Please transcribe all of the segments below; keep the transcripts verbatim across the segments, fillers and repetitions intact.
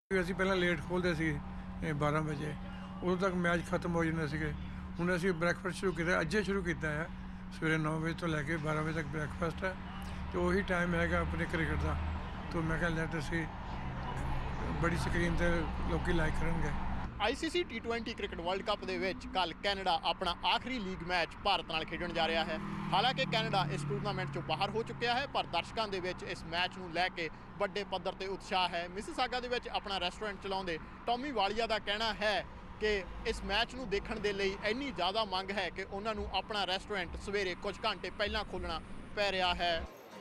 ਅਸੀਂ ਪਹਿਲਾਂ ਲੇਟ ਖੋਲ੍ਹਦੇ ਸੀ ਬਾਰਾਂ ਵਜੇ, ਉਦੋਂ ਤੱਕ ਮੈਚ ਖਤਮ ਹੋ ਜਾਂਦੇ ਸੀਗੇ। ਹੁਣ ਅਸੀਂ ਬ੍ਰੈਕਫਾਸਟ ਸ਼ੁਰੂ ਕੀਤਾ, ਅੱਜੇ ਸ਼ੁਰੂ ਕੀਤਾ ਹੈ। ਸਵੇਰੇ ਨੌ ਵਜੇ ਤੋਂ ਲੈ ਕੇ ਬਾਰਾਂ ਵਜੇ ਤੱਕ ਬ੍ਰੈਕਫਾਸਟ ਹੈ ਅਤੇ ਉਹੀ ਟਾਈਮ ਹੈਗਾ ਆਪਣੇ ਕ੍ਰਿਕਟ ਦਾ। ਤਾਂ ਮੈਂ ਕਿਹਾ ਲੈਟ ਅਸੀਂ ਬੜੀ ਸਕਰੀਨ 'ਤੇ ਲੋਕ ਲਾਈਕ ਕਰਨਗੇ। I C C T twenty cricket world cup ਦੇ ਵਿੱਚ ਕੱਲ੍ਹ ਕੈਨੇਡਾ ਆਪਣਾ ਆਖਰੀ ਲੀਗ ਮੈਚ ਭਾਰਤ ਨਾਲ ਖੇਡਣ ਜਾ ਰਿਹਾ ਹੈ। ਹਾਲਾਂਕਿ ਕੈਨੇਡਾ ਇਸ ਟੂਰਨਾਮੈਂਟ 'ਚੋਂ ਬਾਹਰ ਹੋ ਚੁੱਕਿਆ ਹੈ, ਪਰ ਦਰਸ਼ਕਾਂ ਦੇ ਵਿੱਚ ਇਸ ਮੈਚ ਨੂੰ ਲੈ ਕੇ ਵੱਡੇ ਪੱਧਰ 'ਤੇ ਉਤਸ਼ਾਹ ਹੈ। ਮਿਸੀਸਾਗਾ ਦੇ ਵਿੱਚ ਆਪਣਾ ਰੈਸਟੋਰੈਂਟ ਚਲਾਉਂਦੇ ਟੌਮੀ ਵਾਲੀਆ ਦਾ ਕਹਿਣਾ ਹੈ ਕਿ ਇਸ ਮੈਚ ਨੂੰ ਦੇਖਣ ਦੇ ਲਈ ਇੰਨੀ ਜ਼ਿਆਦਾ ਮੰਗ ਹੈ ਕਿ ਉਹਨਾਂ ਨੂੰ ਆਪਣਾ ਰੈਸਟੋਰੈਂਟ ਸਵੇਰੇ ਕੁਝ ਘੰਟੇ ਪਹਿਲਾਂ ਖੋਲ੍ਹਣਾ ਪੈ ਰਿਹਾ ਹੈ।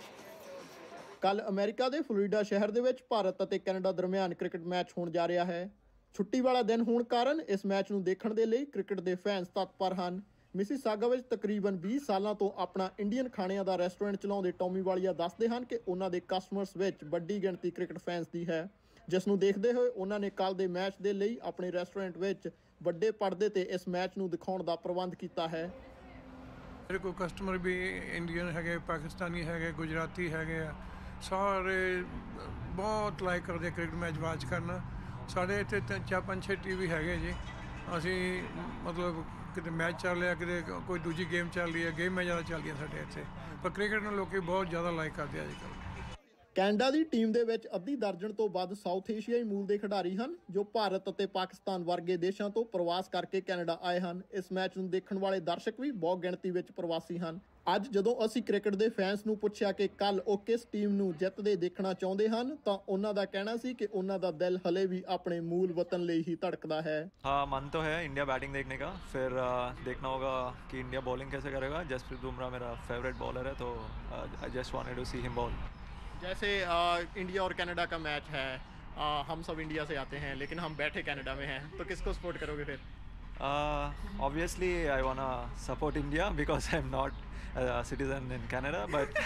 ਕੱਲ੍ਹ ਅਮਰੀਕਾ ਦੇ ਫਲੋਰੀਡਾ ਸ਼ਹਿਰ ਦੇ ਵਿੱਚ ਭਾਰਤ ਅਤੇ ਕੈਨੇਡਾ ਦਰਮਿਆਨ ਕ੍ਰਿਕਟ ਮੈਚ ਹੋਣ ਜਾ ਰਿਹਾ ਹੈ। ਛੁੱਟੀ ਵਾਲਾ ਦਿਨ ਹੋਣ ਕਾਰਨ ਇਸ ਮੈਚ ਨੂੰ ਦੇਖਣ ਦੇ ਲਈ ਕ੍ਰਿਕਟ ਦੇ ਫੈਨਸ ਤਤਪਰ ਹਨ। ਮਿਸੀਸਾਗਾ ਵਿੱਚ ਤਕਰੀਬਨ ਵੀਹ ਸਾਲਾਂ ਤੋਂ ਆਪਣਾ ਇੰਡੀਅਨ ਖਾਣਿਆਂ ਦਾ ਰੈਸਟੋਰੈਂਟ ਚਲਾਉਂਦੇ ਟੌਮੀ ਵਾਲੀਆ ਦੱਸਦੇ ਹਨ ਕਿ ਉਹਨਾਂ ਦੇ ਕਸਟਮਰਸ ਵਿੱਚ ਵੱਡੀ ਗਿਣਤੀ ਕ੍ਰਿਕਟ ਫੈਨਸ ਦੀ ਹੈ, ਜਿਸ ਨੂੰ ਦੇਖਦੇ ਹੋਏ ਉਹਨਾਂ ਨੇ ਕੱਲ੍ਹ ਦੇ ਮੈਚ ਦੇ ਲਈ ਆਪਣੇ ਰੈਸਟੋਰੈਂਟ ਵਿੱਚ ਵੱਡੇ ਪਰਦੇ 'ਤੇ ਇਸ ਮੈਚ ਨੂੰ ਦਿਖਾਉਣ ਦਾ ਪ੍ਰਬੰਧ ਕੀਤਾ ਹੈ। ਮੇਰੇ ਕੋਲ ਕਸਟਮਰ ਵੀ ਇੰਡੀਅਨ ਹੈਗੇ, ਪਾਕਿਸਤਾਨੀ ਹੈਗੇ, ਗੁਜਰਾਤੀ ਹੈਗੇ ਆ, ਸਾਰੇ ਬਹੁਤ ਲਾਈਕ ਕਰਦੇ ਕ੍ਰਿਕਟ ਮੈਚ ਵਾਚ ਕਰਨਾ। ਸਾਡੇ ਇੱਥੇ ਤਿੰਨ ਚਾਰ ਪੰਜ ਛੇ ਟੀ ਵੀ ਹੈਗੇ ਜੀ। ਅਸੀਂ ਮਤਲਬ ਕਿਤੇ ਮੈਚ ਚੱਲ ਰਿਹਾ, ਕਿਤੇ ਕੋਈ ਦੂਜੀ ਗੇਮ ਚੱਲ ਰਹੀ ਹੈ, ਗੇਮਾਂ ਜ਼ਿਆਦਾ ਚੱਲਦੀਆਂ ਸਾਡੇ ਇੱਥੇ, ਪਰ ਕ੍ਰਿਕਟ ਨੂੰ ਲੋਕ ਬਹੁਤ ਜ਼ਿਆਦਾ ਲਾਈਕ ਕਰਦੇ ਅੱਜ ਕੱਲ੍ਹ। ਕੈਨੇਡਾ ਦੀ ਟੀਮ ਦੇ ਵਿੱਚ ਅੱਧੀ ਦਰਜਨ ਤੋਂ ਵੱਧ ਸਾਊਥ ਏਸ਼ੀਆਈ ਮੂਲ ਦੇ ਖਿਡਾਰੀ ਹਨ, ਜੋ ਭਾਰਤ ਅਤੇ ਪਾਕਿਸਤਾਨ ਵਰਗੇ ਦੇਸ਼ਾਂ ਤੋਂ ਪ੍ਰਵਾਸ ਕਰਕੇ ਕੈਨੇਡਾ ਆਏ ਹਨ। ਇਸ ਮੈਚ ਨੂੰ ਦੇਖਣ ਵਾਲੇ ਦਰਸ਼ਕ ਵੀ ਬਹੁਤ ਗਿਣਤੀ ਵਿੱਚ ਪ੍ਰਵਾਸੀ ਹਨ। ਅੱਜ ਜਦੋਂ ਅਸੀਂ ਕ੍ਰਿਕਟ ਦੇ ਫੈਨਸ ਨੂੰ ਪੁੱਛਿਆ ਕਿ ਕੱਲ੍ਹ ਉਹ ਕਿਸ ਟੀਮ ਨੂੰ ਜਿੱਤਦੇ ਦੇਖਣਾ ਚਾਹੁੰਦੇ ਹਨ, ਤਾਂ ਉਹਨਾਂ ਦਾ ਕਹਿਣਾ ਸੀ ਕਿ ਉਹਨਾਂ ਦਾ ਦਿਲ ਹਲੇ ਵੀ ਆਪਣੇ ਮੂਲ ਵਤਨ ਲਈ ਹੀ ਧੜਕਦਾ ਹੈ। हाँ, मन तो है इंडिया बैटिंग देखने का, फिर देखना होगा कि इंडिया बॉलिंग कैसे करेगा। जसप्रीत बुमराह मेरा फेवरेट बॉलर है, तो I just wanted to see him bowl. जैसे इंडिया और कनाडा का मैच है, आ, हम सब इंडिया से आते हैं लेकिन हम बैठे कनाडा में हैं, तो किसको सपोर्ट करोगे फिर? Obviously I wanna support India because I am not citizen in Canada, but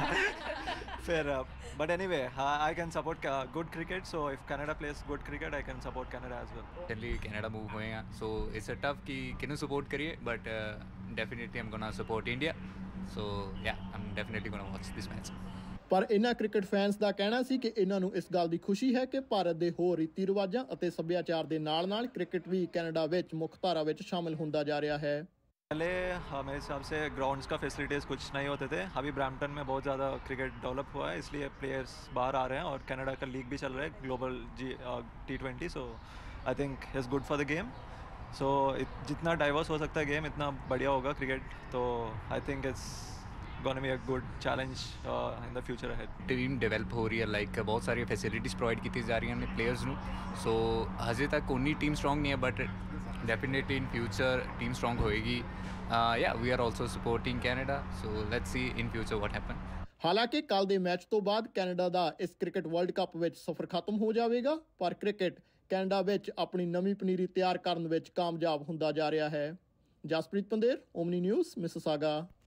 फिर but anyway I can support good cricket, so if Canada plays good cricket I can support Canada as well. Generally Canada move होएगा, so it's a tough कि किन्नू support करिए, but definitely I am gonna support India, so yeah I am definitely gonna watch this match. ਪਰ ਇਹਨਾਂ cricket fans ਦਾ ਕਹਿਣਾ ਸੀ ਕਿ ਇਹਨਾਂ ਨੂੰ ਇਸ ਗੱਲ ਦੀ ਖੁਸ਼ੀ ਹੈ ਕਿ ਭਾਰਤ ਦੇ ਹੋਰ ਰੀਤੀ ਰਿਵਾਜਾਂ ਅਤੇ ਸੱਭਿਆਚਾਰ ਦੇ ਨਾਲ ਨਾਲ ਕ੍ਰਿਕਟ ਵੀ ਕੈਨੇਡਾ ਵਿੱਚ ਮੁੱਖ ਧਾਰਾ ਵਿੱਚ ਸ਼ਾਮਿਲ ਹੁੰਦਾ ਜਾ ਰਿਹਾ है। पहले मेरे हिसाब से ग्राउंड्स का फैसिलिटीज़ कुछ नहीं होते थे, अभी ब्रैम्पटन में बहुत ज़्यादा क्रिकेट डेवलप हुआ है, इसलिए प्लेयर्स बाहर आ रहे हैं और कनाडा का लीग भी चल रहा है, global G T twenty, so I think is good for the game. So जितना डाइवर्स हो सकता है गेम इतना बढ़िया होगा क्रिकेट, तो I think it's gonna be a good challenge uh, in the future ahead। Team develop हो रही है, लाइक बहुत सारी फैसिलिटीज़ प्रोवाइड की जा रही हैं प्लेयर्स ਨੂੰ, सो हजे तक उन्नी टीम स्ट्रॉन्ग नहीं है, but definitely in future team strong होएगी। Yeah we are also supporting Canada, so let's see in future what happen. ਹਾਲਾਂਕਿ ਕੱਲ੍ਹ ਦੇ ਮੈਚ ਤੋਂ ਬਾਅਦ ਕੈਨੇਡਾ ਦਾ ਇਸ ਕ੍ਰਿਕਟ ਵਰਲਡ ਕੱਪ ਵਿੱਚ ਸਫ਼ਰ ਖਤਮ ਹੋ ਜਾਵੇਗਾ, ਪਰ ਕ੍ਰਿਕਟ ਕੈਨੇਡਾ ਵਿੱਚ ਆਪਣੀ ਨਵੀਂ ਪਨੀਰੀ ਤਿਆਰ ਕਰਨ ਵਿੱਚ ਕਾਮਯਾਬ ਹੁੰਦਾ ਜਾ ਰਿਹਾ ਹੈ। Jaspreet Pander, Omni News, Mississauga.